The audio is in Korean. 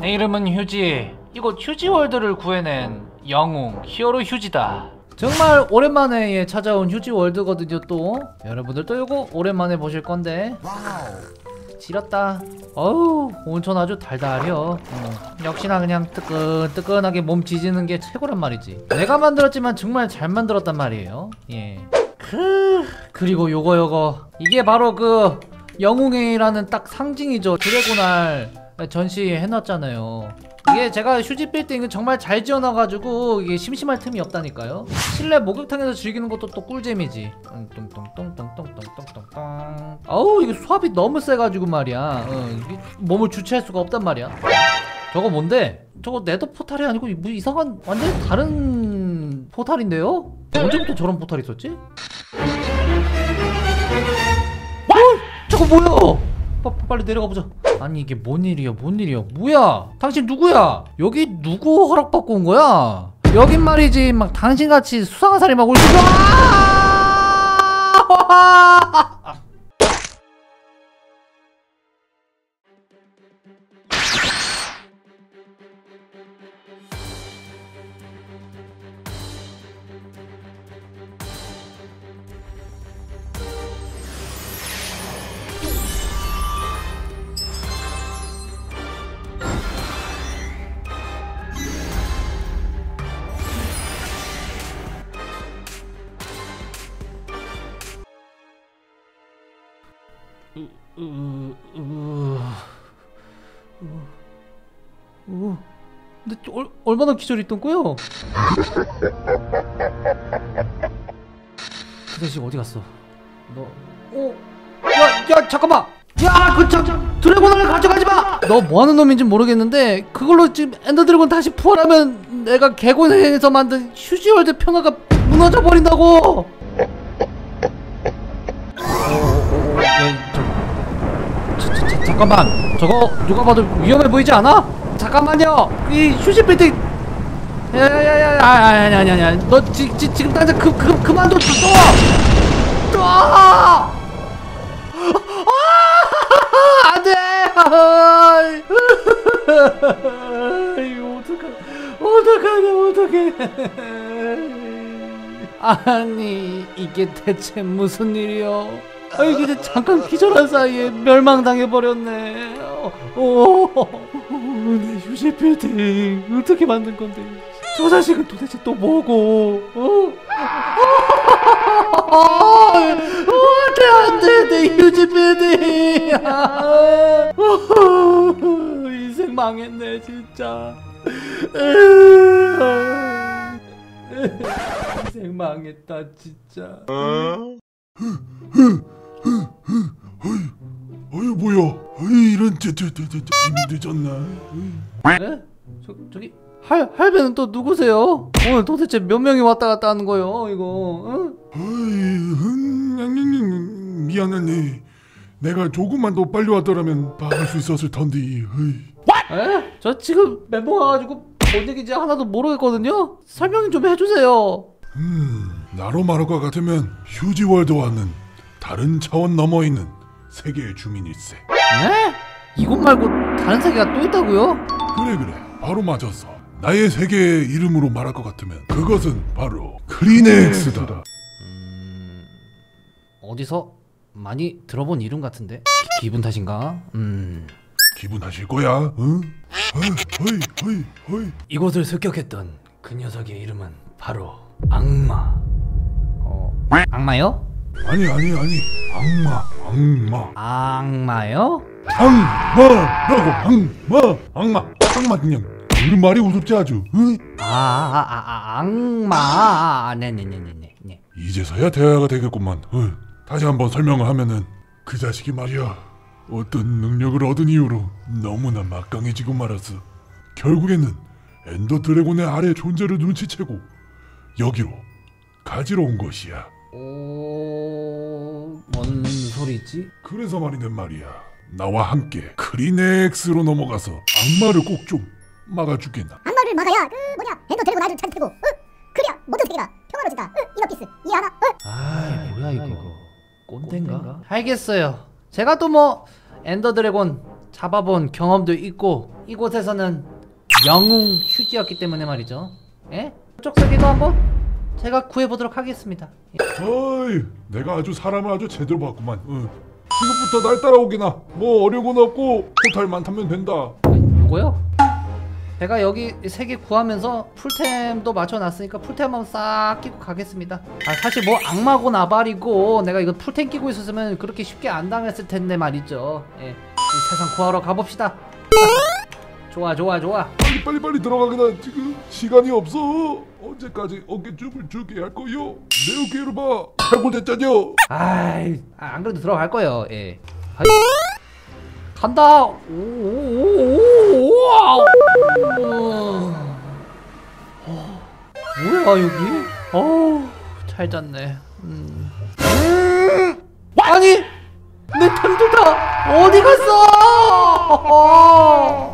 내 이름은 휴지. 이곳 휴지월드를 구해낸 영웅 히어로 휴지다. 정말 오랜만에 찾아온 휴지월드거든요. 또 여러분들도 이거 오랜만에 보실 건데 지렸다. 어우 온천 아주 달달해요. 역시나 그냥 뜨끈뜨끈하게 몸 지지는 게 최고란 말이지. 내가 만들었지만 정말 잘 만들었단 말이에요. 예. 그리고 요거 이게 바로 그 영웅이라는 딱 상징이죠. 드래곤알 전시해놨잖아요. 이게 제가 휴지 빌딩은 정말 잘 지어놔가지고 이게 심심할 틈이 없다니까요. 실내 목욕탕에서 즐기는 것도 또 꿀잼이지. 똥똥똥똥똥똥똥똥똥. 아우 이게 수압이 너무 세가지고 말이야. 몸을 주체할 수가 없단 말이야. 저거 뭔데? 저거 네더 포탈이 아니고 뭐 이상한 완전 다른 포탈인데요? 언제부터 저런 포탈이 있었지? 저거 뭐야? 빨리 내려가보자. 아니 이게 뭔 일이야 뭐야? 당신 누구야? 여기 누구 허락받고 온 거야? 여긴 말이지 막 당신같이 수상한 사람이 막 올 수가. 근데 얼마나 기절이 있던 거요? 그 자식 어디 갔어? 너, 야 잠깐만! 야 그 드래곤을 가져가지 마! 너 뭐하는 놈인지 모르겠는데 그걸로 지금 엔더 드래곤 다시 부활하면 내가 개곤에서 만든 휴지월드 평화가 무너져 버린다고! 잠깐만, 저거 누가 봐도 위험해 보이지 않아? 잠깐만요, 이 휴지 빌딩. 아니야. 너 지금 당장 그만둬. 또. 안돼. 이거 어떡해. 아니 이게 대체 무슨 일이여? 이게 잠깐 기절한 사이에 멸망당해버렸네. 내 휴지 빌딩 어떻게 만든 건데? 저 자식은 도대체 또 뭐고? 안돼 내 휴지 빌딩. 인생 망했네 진짜. 인생 망했다 진짜. 어이 뭐야? 이런 이미 늦었나? 네? 저기 할배는 또 누구세요? 오늘 도대체 몇 명이 왔다 갔다 하는 거요? 이거? 미안하네. 내가 조금만 더 빨리 왔더라면 막을 수 있었을 텐데. 에? 저 지금 멘붕 와가지고 뭔 얘기인지 하나도 모르겠거든요? 설명 좀 해주세요. 나로 말할 것 같으면 휴지월드와는 다른 차원 너머 있는 세계의 주민일세. 에? 이곳 말고 다른 세계가 또 있다고요? 그래 바로 맞았어. 나의 세계의 이름으로 말할 것 같으면 그것은 바로 크리넥스다. 어디서 많이 들어본 이름 같은데? 기분 탓인가? 기분 하실 거야? 응? 이곳을 습격했던 그 녀석의 이름은 바로 악마. 악마요? 아니 악마. 악마요? 악마라고. 악마 그냥 그 말이 우습지 아주. 응? 악마. 네네네네. 이제서야 대화가 되겠구만. 다시 한번 설명을 하면은 그 자식이 말이야, 어떤 능력을 얻은 이유로 너무나 막강해지고 말았어. 결국에는 엔더 드래곤의 아래 존재를 눈치채고 여기로 가지러 온 것이야. 뭔 소리지? 그래서 말이야, 나와 함께 크리넥스로 넘어가서 악마를 꼭 좀 막아주겠나? 악마를 막아야 엔더 드래곤 알을 찾고 그래야 모든 세계가 평화로워진다. 이너피스 이해하나? 뭐야 이거 꼰대인가? 알겠어요. 제가 또 뭐 엔더 드래곤 잡아본 경험도 있고 이곳에서는 영웅 휴지였기 때문에 말이죠. 예? 그쪽 세계도 한번 제가 구해보도록 하겠습니다. 어이, 내가 아주 사람을 아주 제대로 봤구만. 지금부터 날 따라오기나. 뭐 어려운 건 없고 포탈만 타면 된다. 요거요? 제가 여기 세 개 구하면서 풀템도 맞춰놨으니까 풀템 한번 싹 끼고 가겠습니다. 사실 뭐 악마고 나발이고 내가 이거 풀템 끼고 있었으면 그렇게 쉽게 안 당했을 텐데 말이죠. 예, 이 세상 구하러 가봅시다. 좋아. 빨리 들어가기나. 지금 시간이 없어. 언제까지 어깨춤을 추게 할 거요? 내 어깨를 봐. 해골됐잖여. 안 그래도 들어갈 거예요. 예. 간다. 뭐야 여기? 잘 잤네. 아니 내 템들 다 어디 갔어?